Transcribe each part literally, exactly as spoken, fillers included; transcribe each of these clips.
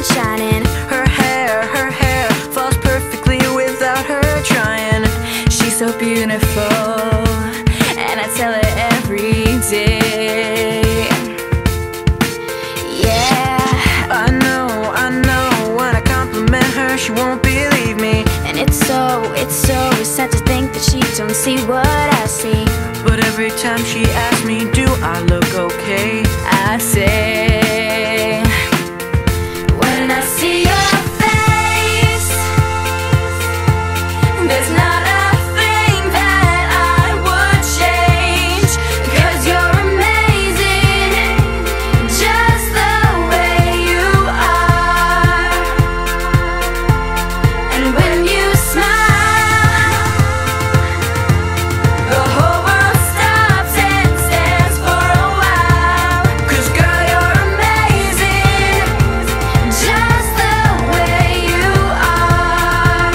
shining. Her hair, her hair falls perfectly without her trying. She's so beautiful, and I tell her every day. Yeah, I know, I know, when I compliment her she won't believe me. and it's so, it's so sad to think that she don't see what I see. But every time she asks me, do I look okay? I say, When I see your face, there's not a thing that I would change. 'Cause you're amazing, just the way you are. And when you smile, the whole world stops and stands for a while. 'cause girl you're amazing, Just the way you are.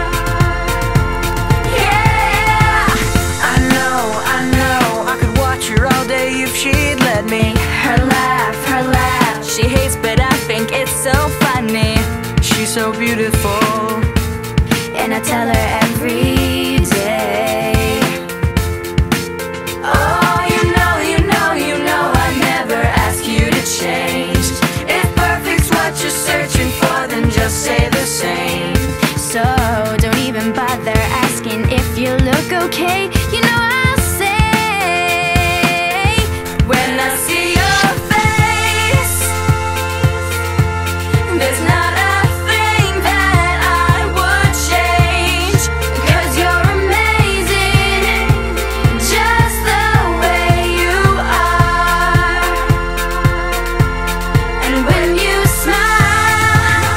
Yeah. I know, I know, I could watch her all day if she'd let me. Her laugh, her laugh, She hates but I think it's so funny. She's so beautiful, and I tell her every day. Oh, you know, you know, you know I never ask you to change. If perfect's what you're searching for, then just say the same. So don't even bother asking if you look okay. You know I'll say, when I see your face, there's not a thing that I would change. 'Cause you're amazing, just the way you are. And when you smile,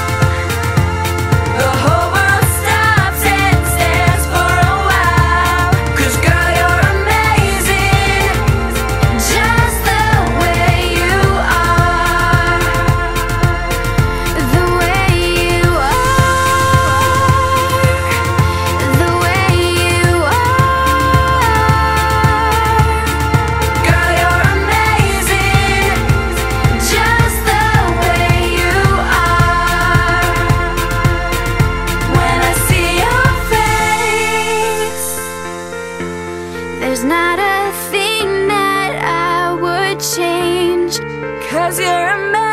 the whole world stops and stands for a while. 'cause girl you're amazing, Just the way you are. The way you are. The way you are. girl you're amazing, Just the way you are. When I see your face, there's not a thing that I would change. 'cause you're amazing.